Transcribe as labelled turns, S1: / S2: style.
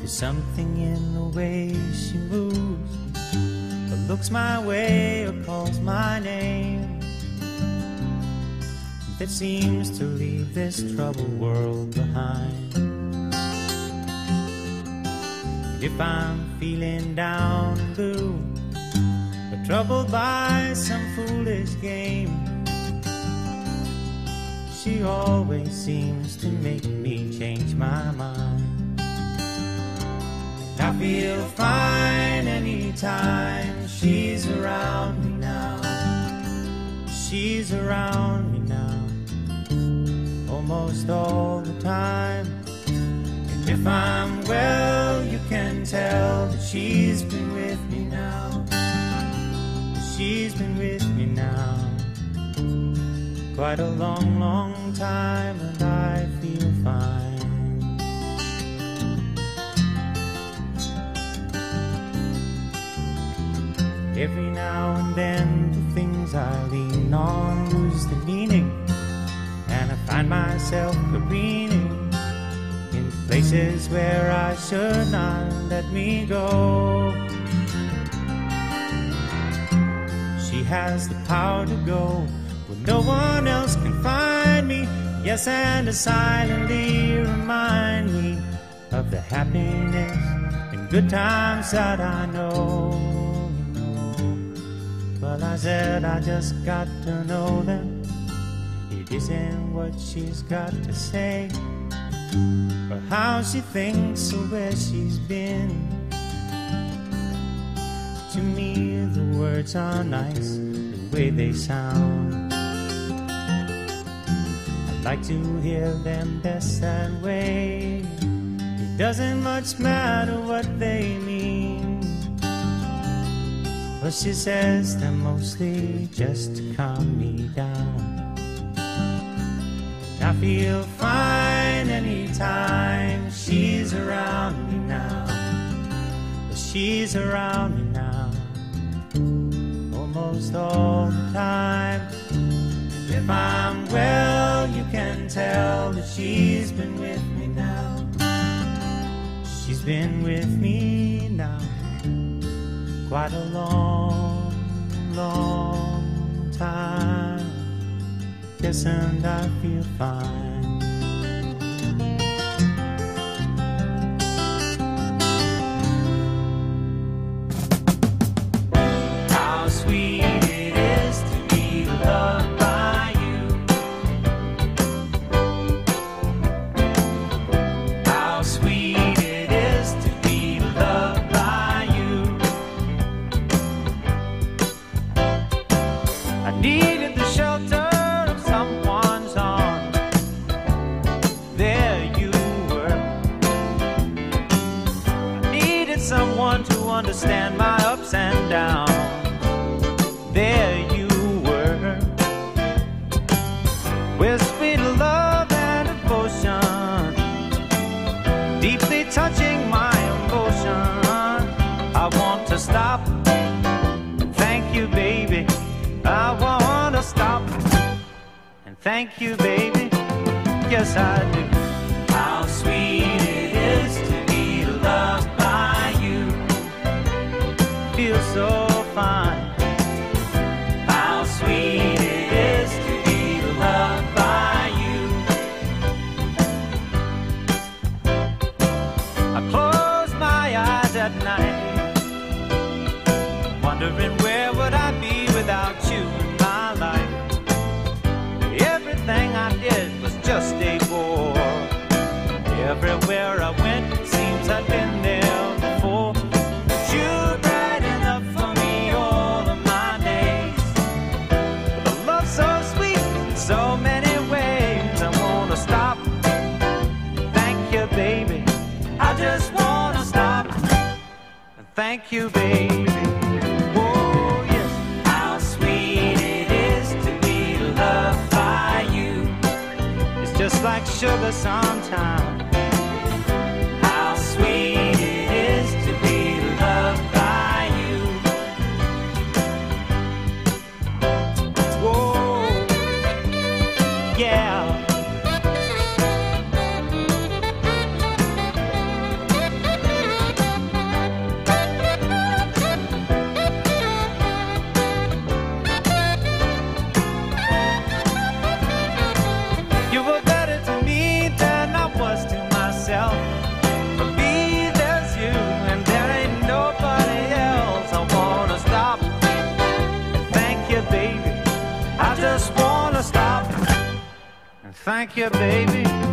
S1: There's something in the way she moves, or looks my way or calls my name, that seems to leave this troubled world behind. If I'm feeling down and blue, or troubled by some foolish game, she always seems to make me change my mind. I feel fine anytime she's around me now. She's around me now, almost all the time. And if I'm well, you can tell that she's been with me now. She's been with me now quite a long, long time, and I feel fine. Every now and then the things I lean on lose the meaning, and I find myself careening in places where I should not let me go. She has the power to go where no one else can find me, yes, and to silently remind me of the happiness and good times that I know. Well, I said I just got to know them. It isn't what she's got to say, or how she thinks, or where she's been. To me the words are nice, the way they sound. I like to hear them best that way. It doesn't much matter what they mean, but she says them mostly just to calm me down. I feel fine anytime she's around me now. She's around me now, almost all the time. If I'm well, you can tell that she's been with me now. She's been with me now quite a long, long time. Yes, and I feel fine. How sweet it is to be loved by you. How sweet it is to be loved by you. I needed the shelter of someone's arms. There you were. I needed someone to understand my ups and downs. There you were, with sweet love and devotion, deeply touching my emotion. I want to stop and thank you, baby. I want to stop and thank you, baby. Yes, I do. How sweet it is to be loved by you. Feels so fine. How sweet it is to be loved by you. I close my eyes at night, wondering where would I be without you in my life. Everything I did was just a bore. Everywhere I went, it seems I'd been there before. But you're bright enough for me all of my days. With a love so sweet in so many ways. I wanna stop, thank you, baby. I just wanna stop and thank you, baby. Oh yes. How sweet it is to be loved by you. It's just like sugar sometimes. How sweet it is to be loved by you. Whoa, yeah. you, baby.